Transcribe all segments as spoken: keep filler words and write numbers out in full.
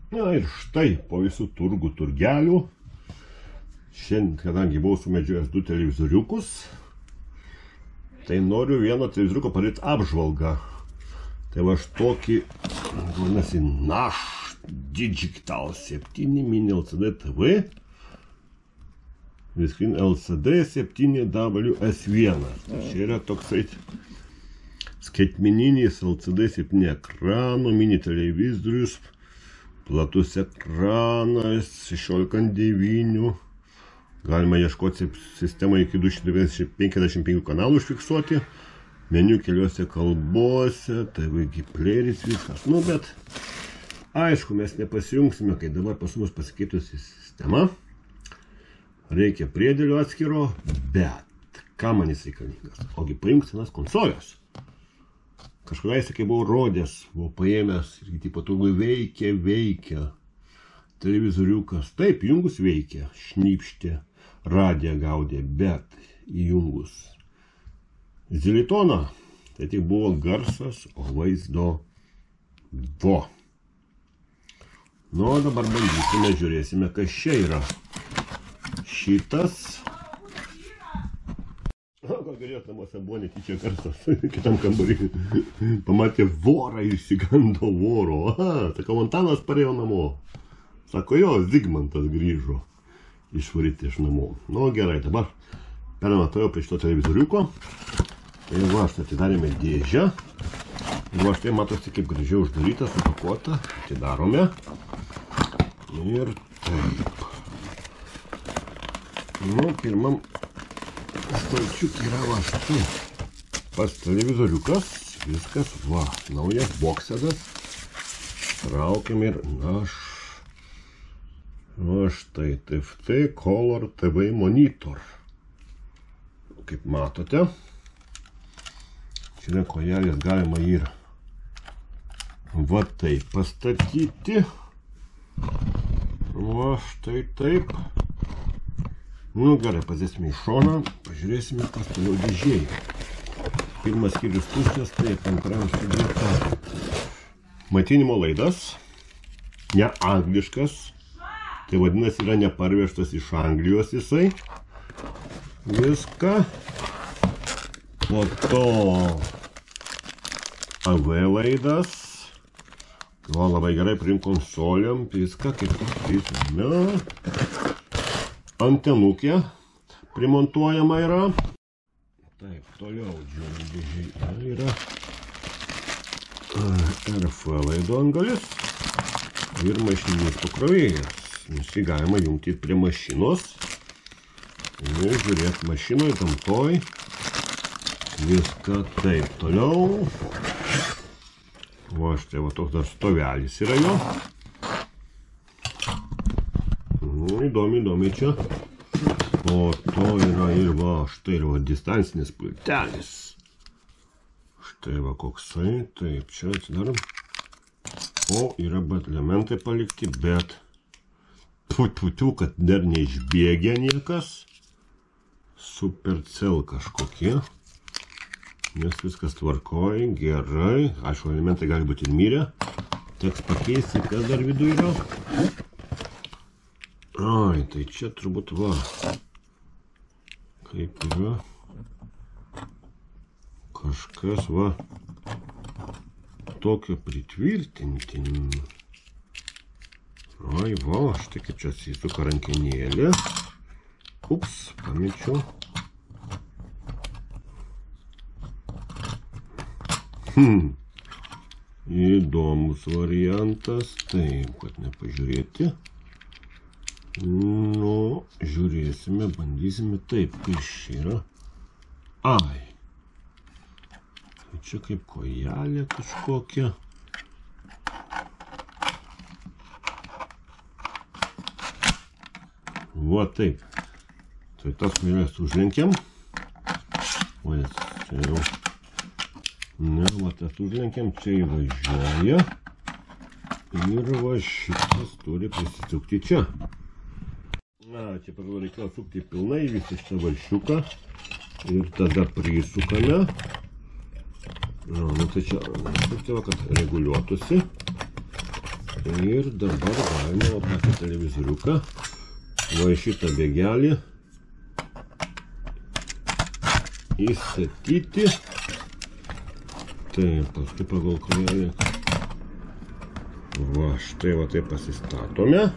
Na ir štai po visų turgų turgelių. Šiandien, kadangi buvau sumedžiojęs du televizoriukus, tai noriu vieno televizoriuko padaryti apžvalgą. Tai va tokį, vadinasi, Nash Digital septyni mini L C D T V. Viskin L C D septyni W S vienas. Čia yra toksai skaitmeninis L C D septyni ekrano, mini televizorius, platus ekranas, šešiolika ant devynių. Galima ieškoti sistemą iki du šimtai penkiasdešimt penkių kanalų užfiksuoti. Meniu keliose kalbose, T V playeris, viskas. Nu, bet aišku, mes nepasijungsime, kai dabar pas mus pasikeitusi sistema. Reikia priedėlio atskiro, bet ką man jis reikalingas? Ogi paimk senas konsolės. Kažkadaise, kai buvau rodęs, buvau paėmęs ir tipo turgui veikia, veikia. Televizoriukas, taip, jungus veikia, šnypštė, radiją gaudė, bet įjungus zilitoną, tai tik buvo garsas, o vaizdo vo. Nu, dabar bandysime, žiūrėsime, kas čia yra. Šitas. O, gal galėt namuose buvo netyčia garsas, kitam kambarį. Pamatė vorą ir išsigando voro. Aha, sako, Montanas parėjo namo. Sako, jo, Zigmantas grįžo išvaryti iš namų. Nu, gerai, dabar permatojau prie šito televizoriuko. Tai va, štai atidarėme dėžę. Ir va, štai matosi, kaip gražiai uždaryta, supakuota. Atidarome. Ir taip. Nu, pirmam stalčiukį yra va štai. Pas televizoriukas. Viskas, va, naujas boksedas. Traukiam ir Nash. Va štai, T F T Color T V monitor. Kaip matote, čia kojelės galima ir va taip pastatyti. Va štai taip. Nu gerai, pažiūrėsime į šoną, pažiūrėsime, kas toliau dėžėje. Pirmas skyrius tuščias, taip, antram sudėta. Maitinimo laidas, ne angliškas. Tai vadinasi, yra neparvežtas iš Anglijos jisai. Viską. Po to A V laidas. O, labai gerai prim konsoliam. Viską, kaip prisime. Antenukė primontuojama yra. Taip, toliau žiūrėjau dėžiai yra. R F laido angalis. Ir mašininis pakrovėjas. Nes jį galima jungti prie mašinos. Ir žiūrėk, mašinoje, gamtoj. Viską taip. Toliau. Va, štai va toks dar stovelis yra jo. Nu, įdomi, įdomi čia. O to yra ir va, štai ir va distancinis pultelis. Štai va koksai. Taip, čia atsidarom. O, yra bet elementai palikti, bet Putiu, kad dar neišbėgė niekas. Supercell kažkokie. Nes viskas tvarkoja, gerai. Aišku, elementai gali būti ir mirę. Teks pakeisti, kas dar vidų yra. Ai, tai čia turbūt va. Kaip yra. Kažkas va. Tokio pritvirtinti. Oi, va, štai kaip čia atsisuka rankenėlė. Ups, pamečiau. Hmm. Įdomus variantas. Taip, kad nepažiūrėti. Nu, žiūrėsime, bandysime. Taip, kas čia yra. Ai. Tai čia kaip kojelė kažkokia. Va taip. Tai tas kojelės užlenkiam. O jas čia jau. Ne, va tas užlenkiam, čia įvažiuoja. Ir va šitas turi prisisukti čia. Na, čia pagal reikėjo sukti pilnai visą šitą valšiuką. Ir tada prisukame. Na, nu tai čia, va, kad reguliuotųsi. Ir dabar galima va tokį televizoriuką, va šitą bėgelį įstatyti. Taip, paskui pagal kojelį. Va, štai va taip pasistatome.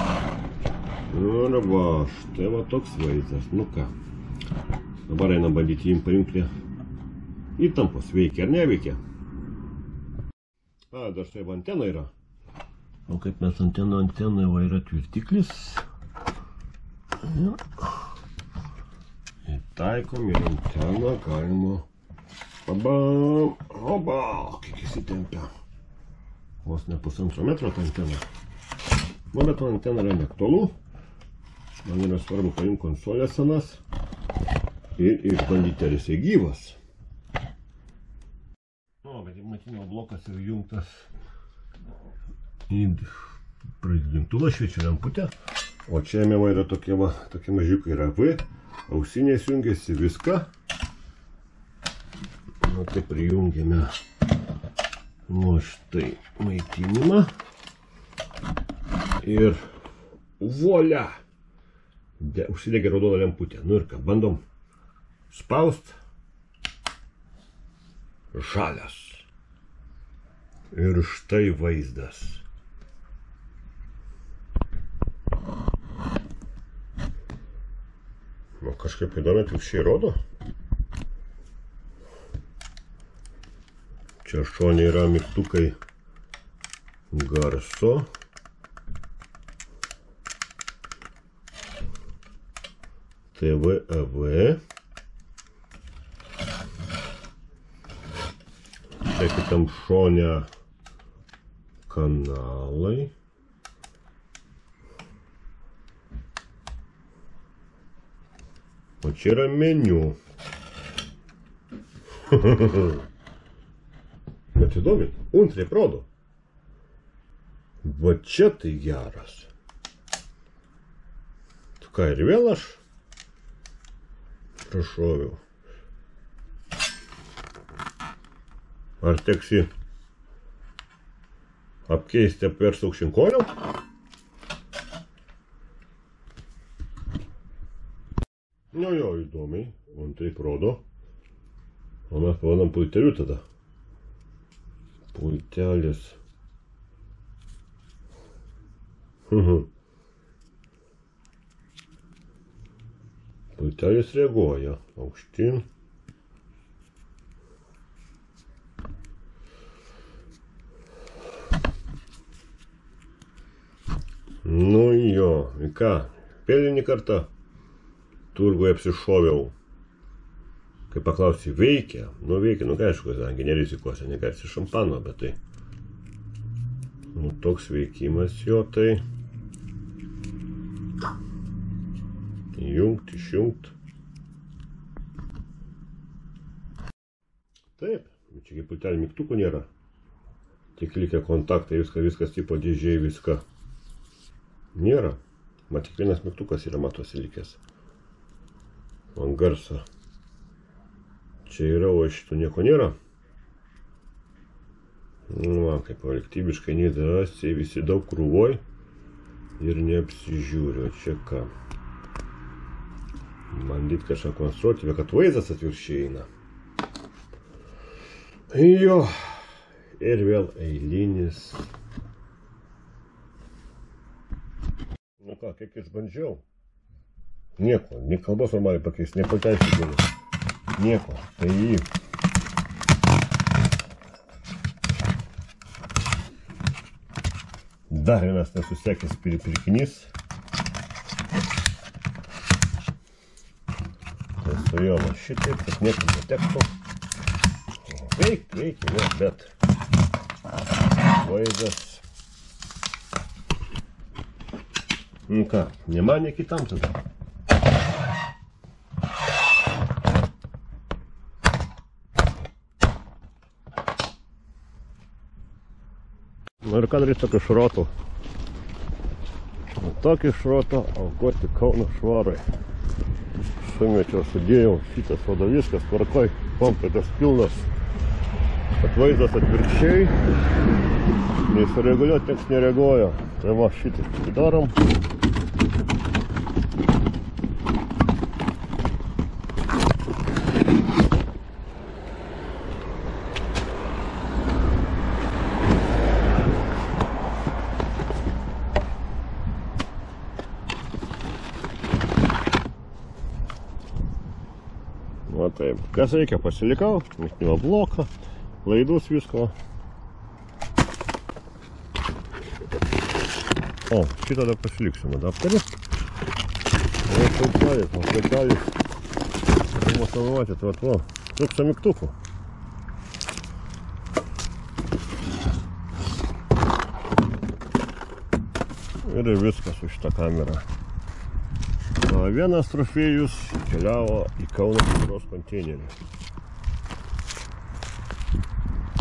Ir va, štai va toks vaizdas. Nu ką, dabar einam bandyti jį pajungti įtampos. Veikia ar neveikia? A, dar štai antena yra. O kaip mes antena, antena va yra tvirtiklis. Įtaikom ir anteną galima. Pabam, oba, kiek įsitempia. Vos ne pusantro metro ta antena. Nu, bet antena yra neaktualu. Man yra svarbu paimti konsolės senas ir išbandyti, ar jisai gyvas. Nu, bet matinio blokas yra jungtas į pradėdintuvą, šviečia lemputę. O čia jame yra tokie, va, tokie mažiukai yra V, ausinės jungiasi viską. Nu, tai prijungiame, nu, štai maitinimą. Ir volia! Užsidegė raudona lemputė. Nu ir ką, bandom spaust. Žalias. Ir štai vaizdas. Nu, kažkaip įdomiai atvirkščiai rodo. Čia šone yra mygtukai garso. T V A V. Čia kitam šone kanalai. O čia yra meniu. Bet įdomi, untriai rodo. Va čia tai geras. Tu ką, ir vėl aš prašoviau. Ar teksi apkeisti apversti aukštinkorio? Nu jo, įdomiai, man taip rodo. O mes pavadam pulteliu tada. Pultelis. Pultelis reaguoja aukštyn. Nu jo, į ką, pėlinį kartą turgoje apsišoviau. Kai paklausai, veikia? Nu veikia, nu ką aišku, kadangi nerizikuosi, negersi šampano, bet tai nu, toks veikimas jo, tai įjungt, išjungt. Taip, čia kaip pultelį mygtukų nėra. Tik likę kontaktai, viską, viskas tipo dėžiai, viską nėra. Mat tik vienas mygtukas yra matosi likęs. Man garso. Čia yra, o šitų nieko nėra. Nu, man kaip kolektybiškai nedrąsiai, visi daug krūvoj ir neapsižiūriu. Čia ką? Bandyt kažką konstruoti, bet kad vaizdas atvirkščiai eina. Jo. Ir vėl eilinis. Nu ką, kiek išbandžiau? Nieko, nei kalbos normaliai pakeisti, nei pateisį galiu. Nieko, tai jį. Dar vienas nesusekęs pirkinys. Tai su jo va šitaip, kad niekur netektų. Veik, veikia, jo, bet vaizdas. Nu ką, ne man, ne kitam tada. Nu ir ką daryti tokį šrotų? Tokį šrotą aukoti Kauno švarai. Sumečiau, sudėjau, šitas rodo viskas, tvarkoj, komplektas pilnas. Atvaizdas atvirkščiai. Nei sureguliuoti, nieks nereaguoja. Tai va, šitaip darom. Va taip. Kas reikia, pasilikau, išnyva bloką, laidus visko. O, šitą dar pasiliksiu adapterį. O, šaltelis, o šaltelis. Pirmo savaitę, tai va, trūksta mygtukų. Ir viskas su šitą kamerą. Vienas trofėjus keliavo į Kauno kultūros konteinerį.